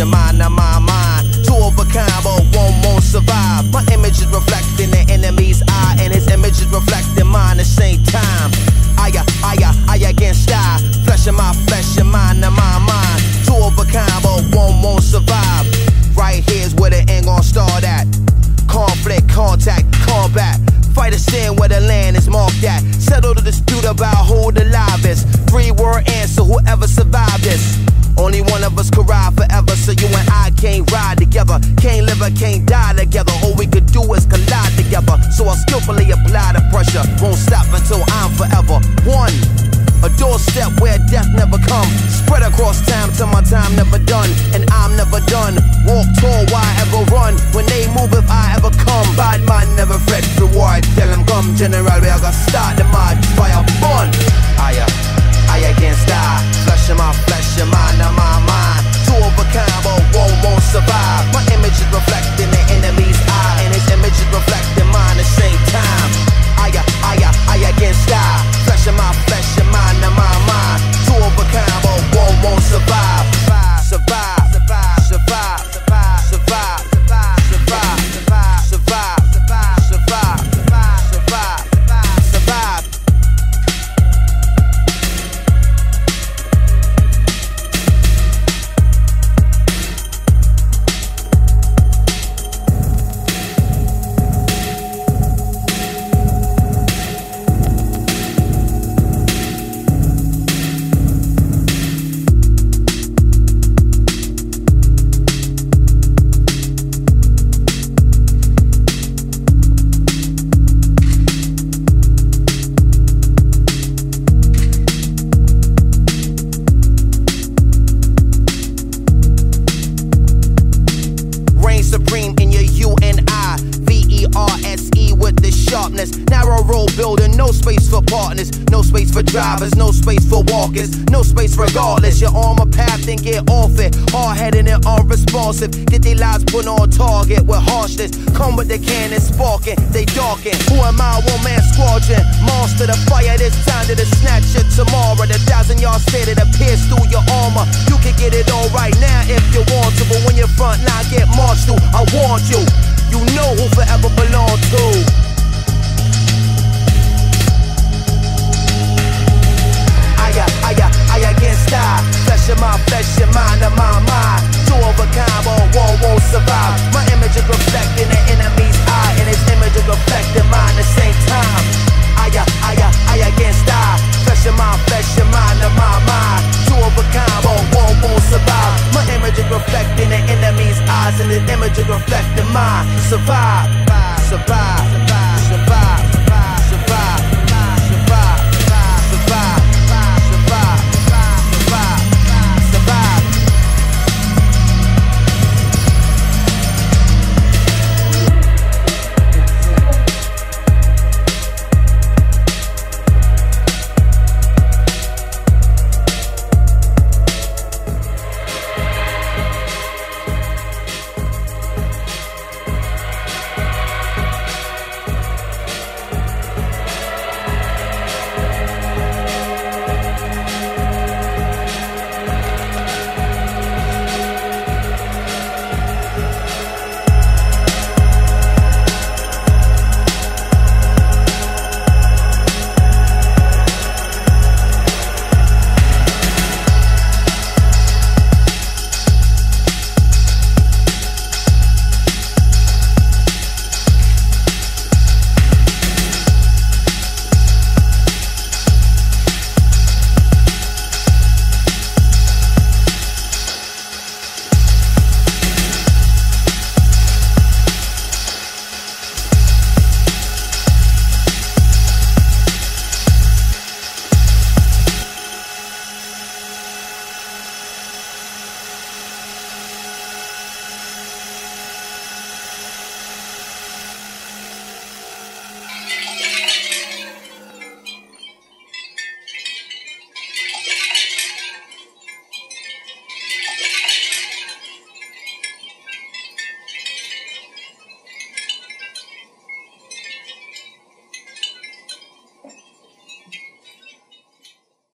your mind and my mind. Two of a kind, but one won't survive. My image is reflecting the enemy's eye, and his image is reflecting mine at the same time. I against I, flesh in my flesh, your mind and my mind. Two of a kind, but one won't survive. Right here's where the end gon' start at. Conflict, contact, combat. Fight a sin where the land is marked at. Settle the dispute about who the live is. 3-word answer, whoever survived this. Only one of us could ride forever, so you and I can't ride together. Can't live or can't die together. All we could do is collide together. So I skillfully apply the pressure. Won't stop until I'm forever one. A doorstep where death never come. Spread across time till my time never done. And I'm never done. Walk tall, why ever run? When they move, if I ever come. Bad man never fret reward. Tell them come, general, we are gonna start the march. Fire fun. I against I. Flesh in my flesh, your mind and my mind. Two of a kind, but one won't survive. My image is reflecting the enemy's eye, and his image is reflecting mine at the same time. I against I. Flesh in my flesh, your mind and my mind. Two of a kind, but one won't survive. Survive, survive, survive, survive, survive, survive, survive, survive, survive, survive, survive, survive. Supreme in your U-N-I-V-E-R-S-E with the sharpness. Narrow road building, no space for partners, no space for drivers, no space for walkers, no space regardless. You're on my path and get off it. Hard-headed and unresponsive, get their lives put on target with harshness. Come with the cannon sparking, they darken. Who am I? One-man squadron, monster the fire this time to the snatch it tomorrow. The 1,000-yard stare that appears through your armor. You can get it all right now if you want to, but when your front line get marched through, I warned you. You know who forever belong to. I against I. Flesh in my flesh, your mind and my mind. Two of a kind, but one won't survive. My image is reflecting the enemy's eye, and his image is reflecting mine at the same time. I against I. Flesh in my flesh, your mind and my mind. Two of a kind, but one won't survive. My image is reflecting the enemy's eyes, and his image is reflecting mine. Survive, survive.